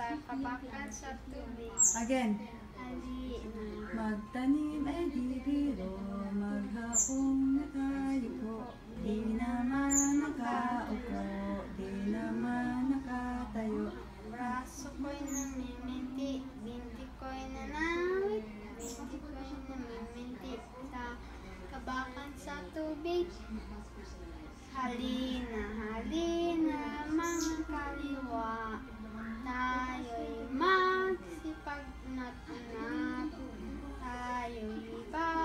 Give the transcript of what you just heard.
kabakan sa tubig. Again. Halina. Magtanim ay di biro, maghapong nakayuko, di naman nakaupo, di naman nakatayo. Braso ko'y namiminti, binti ko'y nanawit, binti ko'y namiminti sa kabakan sa tubig. Halina, halina, mga kaliwa, tayo'y magsipag-nat-nat, tayo'y